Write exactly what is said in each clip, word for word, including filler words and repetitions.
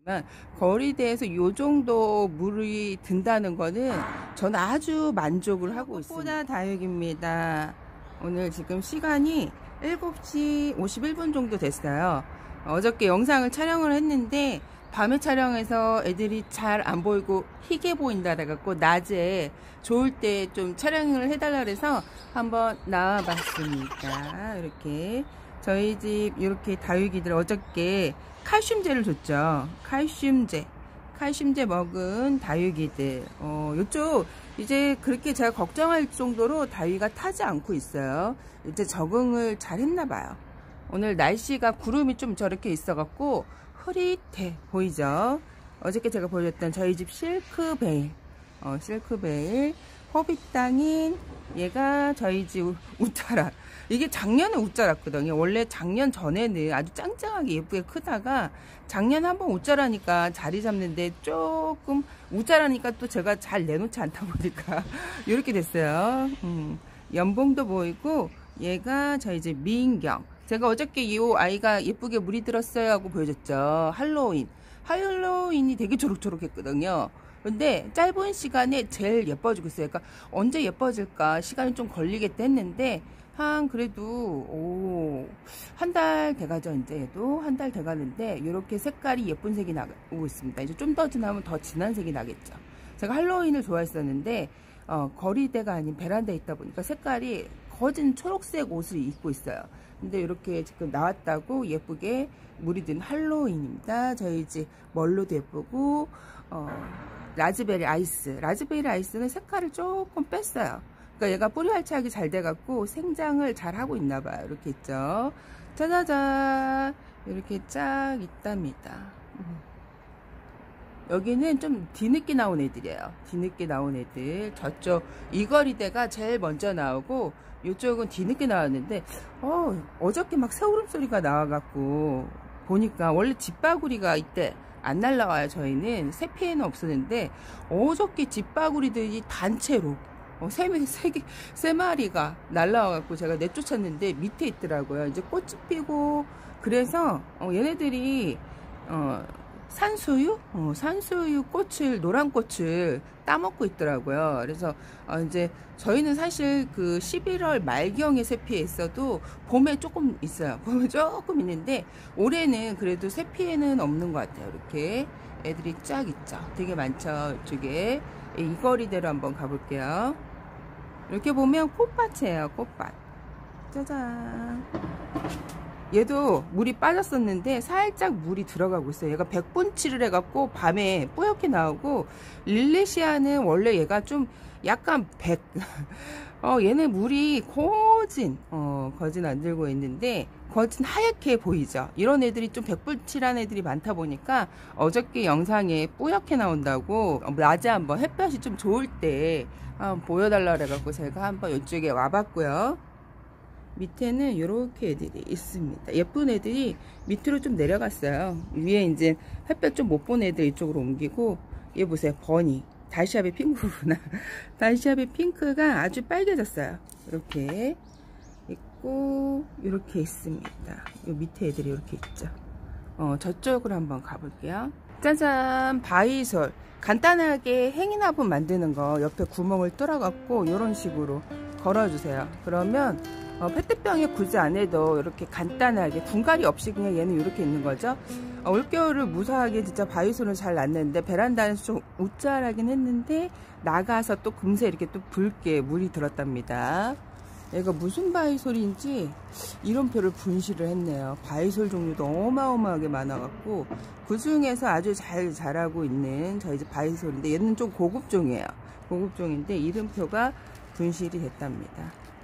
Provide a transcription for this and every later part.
거리대에서 요 정도 물이 든다는 거는 저는 아주 만족을 하고 있습니다. 다육입니다. 오늘 지금 시간이 일곱 시 오십일 분 정도 됐어요. 어저께 영상을 촬영을 했는데 밤에 촬영해서 애들이 잘 안 보이고 희게 보인다 그래갖고 낮에 좋을 때 좀 촬영을 해달라 그래서 한번 나와 봤습니다. 이렇게 저희 집 이렇게 다육이들 어저께 칼슘제를 줬죠. 칼슘제 칼슘제 먹은 다육이들 어, 요쪽 이제 그렇게 제가 걱정할 정도로 다육이가 타지 않고 있어요. 이제 적응을 잘 했나봐요. 오늘 날씨가 구름이 좀 저렇게 있어 갖고 흐릿해 보이죠. 어저께 제가 보여줬던 저희 집 실크베일 어, 실크베일 호빗땅인 얘가 저희 집 웃자라. 이게 작년에 웃자랐거든요. 원래 작년 전에는 아주 짱짱하게 예쁘게 크다가 작년 한번 웃자라니까 자리 잡는데 조금 웃자라니까 또 제가 잘 내놓지 않다 보니까 이렇게 됐어요. 음, 연봉도 보이고 얘가 저희 집 민경. 제가 어저께 이 아이가 예쁘게 물이 들었어요 하고 보여줬죠. 할로윈. 할로윈이 되게 초록초록했거든요. 근데 짧은 시간에 제일 예뻐지고 있어요. 그러니까 언제 예뻐질까 시간이 좀 걸리겠다 했는데 한 그래도 한 달 돼가죠. 이제 얘도 한 달 돼가는데 이렇게 색깔이 예쁜 색이 나오고 있습니다. 이제 좀 더 지나면 더 진한 색이 나겠죠. 제가 할로윈을 좋아했었는데 어, 거리대가 아닌 베란다에 있다 보니까 색깔이 거진 초록색 옷을 입고 있어요. 근데 이렇게 지금 나왔다고 예쁘게 물이 든 할로윈입니다. 저희 집 멀로도 예쁘고 어, 라즈베리 아이스. 라즈베리 아이스는 색깔을 조금 뺐어요. 그러니까 얘가 뿌리 활착이 잘 돼갖고 생장을 잘 하고 있나봐요. 이렇게 있죠. 짜자잔. 이렇게 쫙 있답니다. 여기는 좀 뒤늦게 나온 애들이에요. 뒤늦게 나온 애들. 저쪽 이거리대가 제일 먼저 나오고 이쪽은 뒤늦게 나왔는데 어, 어저께 막 새우름 소리가 나와갖고 보니까 원래 집바구리가 이때 안 날라와요. 저희는 새 피해는 없었는데 어저께 집바구리들이 단체로 어, 세, 세, 개, 세 마리가 날라와갖고 제가 내쫓았는데 밑에 있더라고요. 이제 꽃이 피고 그래서 어, 얘네들이 어, 산수유? 어, 산수유 꽃을, 노란 꽃을 따먹고 있더라고요. 그래서, 어, 이제, 저희는 사실 그 십일월 말경에 새피해 있어도 봄에 조금 있어요. 봄에 조금 있는데, 올해는 그래도 새피해는 없는 것 같아요. 이렇게 애들이 쫙 있죠. 되게 많죠. 이쪽에. 이 거리대로 한번 가볼게요. 이렇게 보면 꽃밭이에요. 꽃밭. 짜잔. 얘도 물이 빠졌었는데 살짝 물이 들어가고 있어요. 얘가 백분칠을 해갖고 밤에 뿌옇게 나오고 릴레시아는 원래 얘가 좀 약간 백 어, 얘네 물이 거진 어, 거진 안 들고 있는데 거진 하얗게 보이죠. 이런 애들이 좀 백분칠한 애들이 많다 보니까 어저께 영상에 뿌옇게 나온다고 낮에 한번 햇볕이 좀 좋을 때 한번 보여달라 그래갖고 제가 한번 이쪽에 와봤고요. 밑에는 이렇게 애들이 있습니다. 예쁜 애들이 밑으로 좀 내려갔어요. 위에 이제 햇볕 좀 못 본 애들 이쪽으로 옮기고 얘 보세요. 버니. 달샤베 핑크구나. 달샤베 핑크가 아주 빨개졌어요. 이렇게 있고 이렇게 있습니다. 이 밑에 애들이 이렇게 있죠. 어, 저쪽으로 한번 가볼게요. 짜잔. 바이솔. 간단하게 행인화분 만드는 거 옆에 구멍을 뚫어갖고 이런 식으로 걸어주세요. 그러면 어, 페트병에 굳이 안 해도 이렇게 간단하게 분갈이 없이 그냥 얘는 이렇게 있는 거죠. 어, 올겨울을 무사하게 진짜 바이솔은 잘 났는데 베란다에서 좀 웃잘하긴 했는데 나가서 또 금세 이렇게 또 붉게 물이 들었답니다. 얘가 무슨 바이솔인지 이름표를 분실을 했네요. 바이솔 종류도 어마어마하게 많아갖고 그 중에서 아주 잘 자라고 있는 저희 집 바이솔인데 얘는 좀 고급종이에요. 고급종인데 이름표가 분실이 됐답니다.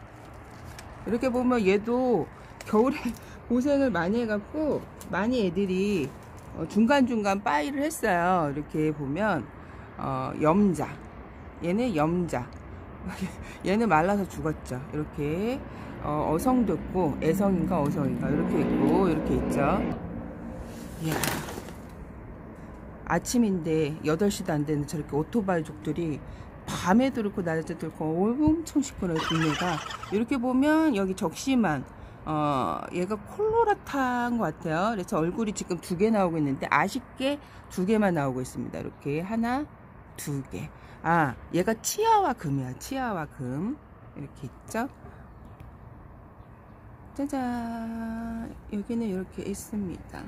이렇게 보면 얘도 겨울에 고생을 많이 해갖고 많이 애들이 중간중간 빠이를 했어요. 이렇게 보면 어, 염자. 얘는 염자. 얘는 말라서 죽었죠. 이렇게 어, 어성도 있고 애성인가 어성인가 이렇게 있고 이렇게 있죠. 이야. 아침인데 여덟 시도 안 되는 저렇게 오토바이족들이 밤에도 그렇고 낮에도 그렇고 엄청 시끄러워요. 동네가. 이렇게 보면 여기 적시만 어, 얘가 콜로라타인 것 같아요. 그래서 얼굴이 지금 두 개 나오고 있는데 아쉽게 두 개만 나오고 있습니다. 이렇게 하나, 두 개. 아, 얘가 치아와 금이야. 치아와 금. 이렇게 있죠. 짜잔. 여기는 이렇게 있습니다.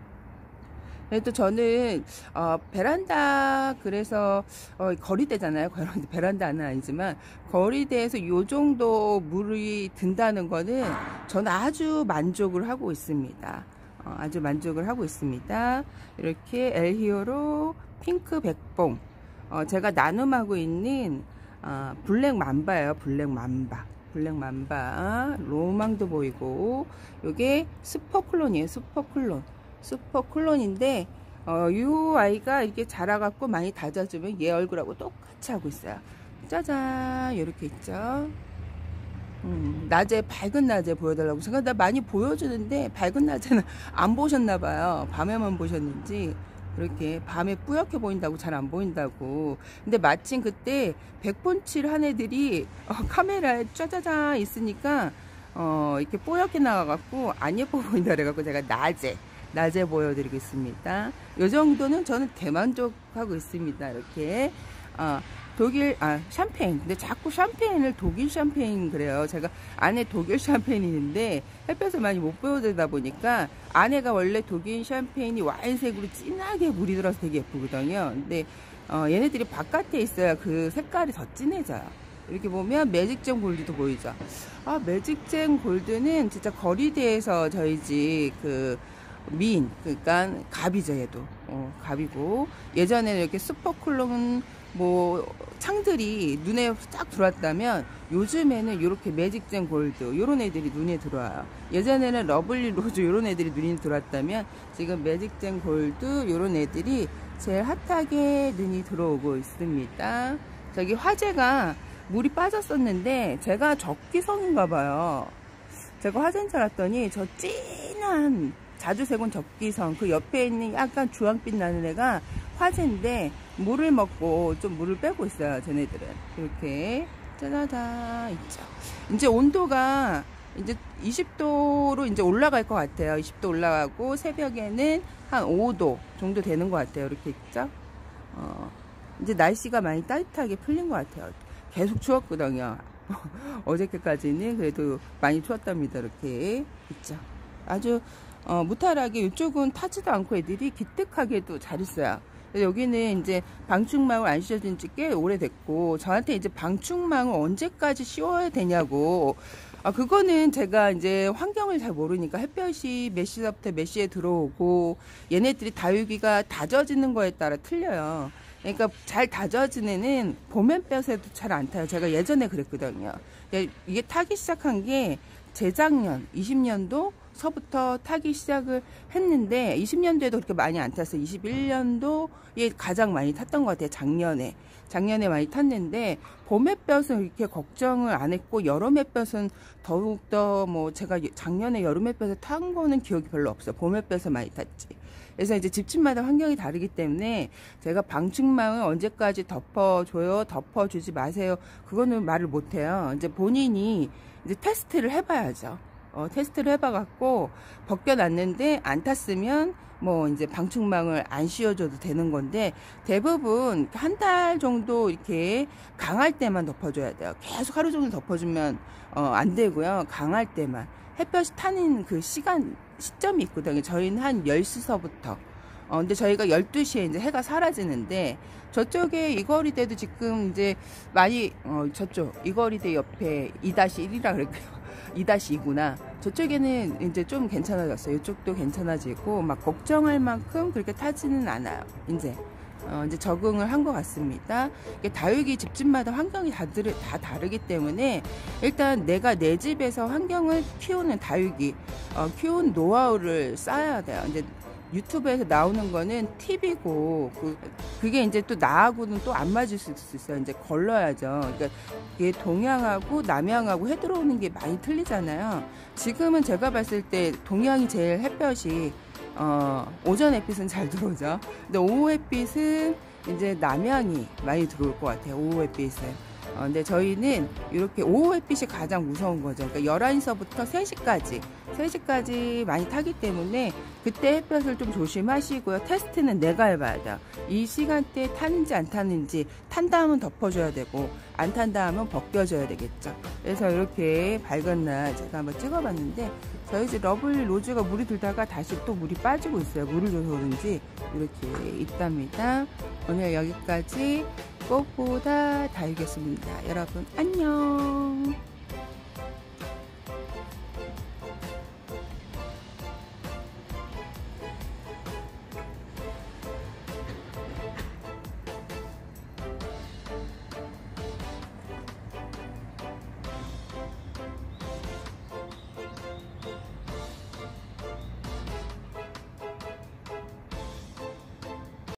그래도 저는 어, 베란다 그래서 어, 거리대잖아요. 베란다는 아니지만 거리대에서 이 정도 물이 든다는 거는 저는 아주 만족을 하고 있습니다. 어, 아주 만족을 하고 있습니다. 이렇게 엘히어로 핑크 백봉, 어, 제가 나눔하고 있는 어, 블랙 맘바예요. 블랙 맘바. 블랙 맘바 로망도 보이고, 요게 슈퍼클론이에요. 슈퍼클론. 슈퍼클론인데 어, 이 아이가 이렇게 자라갖고 많이 다져주면 얘 얼굴하고 똑같이 하고 있어요. 짜잔, 이렇게 있죠. 음, 낮에, 밝은 낮에 보여달라고 제가 나 많이 보여주는데 밝은 낮에는 안 보셨나봐요. 밤에만 보셨는지. 그렇게 밤에 뿌옇게 보인다고 잘 안 보인다고. 근데 마침 그때 백분칠 한 애들이 어, 카메라에 짜자잔 있으니까 어, 이렇게 뽀얗게 나와갖고 안 예뻐 보인다 그래갖고 제가 낮에 낮에 보여드리겠습니다. 이 정도는 저는 대만족하고 있습니다. 이렇게 어, 독일 아 샴페인. 근데 자꾸 샴페인을 독일 샴페인 그래요. 제가 안에 독일 샴페인이 있는데 햇볕을 많이 못 보여드리다 보니까 안에가 원래 독일 샴페인이 와인색으로 진하게 물이 들어서 되게 예쁘거든요. 근데 어, 얘네들이 바깥에 있어야 그 색깔이 더 진해져요. 이렇게 보면 매직잼 골드도 보이죠. 아, 매직잼 골드는 진짜 거리대에서 저희 집 그 미인, 그러니까 갑이죠. 얘도 어, 갑이고, 예전에는 이렇게 슈퍼클론 뭐 창들이 눈에 쫙 들어왔다면 요즘에는 이렇게 매직잼 골드 요런 애들이 눈에 들어와요. 예전에는 러블리 로즈 요런 애들이 눈에 들어왔다면 지금 매직잼 골드 요런 애들이 제일 핫하게 눈이 들어오고 있습니다. 저기 화재가 물이 빠졌었는데 제가 적기성인가 봐요. 제가 화재인 줄 알았더니 저 진한 자주색은 적기성, 그 옆에 있는 약간 주황빛 나는 애가 화재인데 물을 먹고 좀 물을 빼고 있어요. 쟤네들은 이렇게 짜자자 있죠. 이제 온도가 이제 이십 도로 이제 올라갈 것 같아요. 이십 도 올라가고 새벽에는 한 오 도 정도 되는 것 같아요. 이렇게 있죠. 어, 이제 날씨가 많이 따뜻하게 풀린 것 같아요. 계속 추웠거든요. 어저께까지는 그래도 많이 추웠답니다. 이렇게 있죠. 아주 어, 무탈하게 이쪽은 타지도 않고 애들이 기특하게도 잘 있어요. 여기는 이제 방충망을 안 씌워준 지 꽤 오래됐고, 저한테 이제 방충망을 언제까지 씌워야 되냐고. 아, 그거는 제가 이제 환경을 잘 모르니까 햇볕이 몇 시부터 몇 시에 들어오고, 얘네들이 다육이가 다져지는 거에 따라 틀려요. 그러니까 잘 다져진 애는 봄 햇볕에도 잘 안 타요. 제가 예전에 그랬거든요. 이게 타기 시작한 게 재작년 이십 년도 서부터 타기 시작을 했는데 이십 년도에도 그렇게 많이 안 탔어요. 이십일 년도에 가장 많이 탔던 것 같아요. 작년에 작년에 많이 탔는데 봄 햇볕은 이렇게 걱정을 안 했고, 여름 햇볕은 더욱더 뭐 제가 작년에 여름 햇볕에 탄 거는 기억이 별로 없어요. 봄 햇볕에 많이 탔지. 그래서 이제 집집마다 환경이 다르기 때문에 제가 방충망을 언제까지 덮어줘요, 덮어주지 마세요, 그거는 말을 못해요. 이제 본인이 이제 테스트를 해봐야죠. 어, 테스트를 해봐갖고 벗겨놨는데 안 탔으면 뭐 이제 방충망을 안 씌워줘도 되는 건데, 대부분 한 달 정도 이렇게 강할 때만 덮어줘야 돼요. 계속 하루 종일 덮어주면 어, 안 되고요. 강할 때만. 햇볕이 타는 그 시간 시점이 있거든요. 저희는 한 열 시서부터 어, 근데 저희가 열두 시에 이제 해가 사라지는데, 저쪽에 이거리대도 지금 이제 많이 어, 저쪽 이거리대 옆에 이 다시 일이라 그럴게요. 이 다시 이구나. 저쪽에는 이제 좀 괜찮아졌어요. 이쪽도 괜찮아지고 막 걱정할 만큼 그렇게 타지는 않아요. 이제 어, 이제 적응을 한 것 같습니다. 다육이 집집마다 환경이 다, 다 다르기 때문에 일단 내가 내 집에서 환경을 키우는 다육이 어, 키운 노하우를 쌓아야 돼요. 이제 유튜브에서 나오는 거는 팁이고, 그, 그게 이제 또 나하고는 또 안 맞을 수 있어요. 이제 걸러야죠. 그러니까 이게 동양하고 남양하고 해 들어오는 게 많이 틀리잖아요. 지금은 제가 봤을 때 동양이 제일 햇볕이, 어, 오전 햇빛은 잘 들어오죠. 근데 오후 햇빛은 이제 남양이 많이 들어올 것 같아요. 오후 햇빛은. 어, 근데 저희는 이렇게 오후 햇빛이 가장 무서운 거죠. 그러니까 열한 시서부터 세 시까지, 세 시까지 많이 타기 때문에 그때 햇볕을 좀 조심하시고요. 테스트는 내가 해봐야 돼요. 이 시간대에 타는지 안 타는지, 탄 다음은 덮어줘야 되고 안 탄 다음은 벗겨줘야 되겠죠. 그래서 이렇게 밝은 날 제가 한번 찍어봤는데 저희 집 러블리 로즈가 물이 들다가 다시 또 물이 빠지고 있어요. 물을 줘서 그런지 이렇게 있답니다. 오늘 여기까지 꽃보다 다육이었습니다. 여러분 안녕.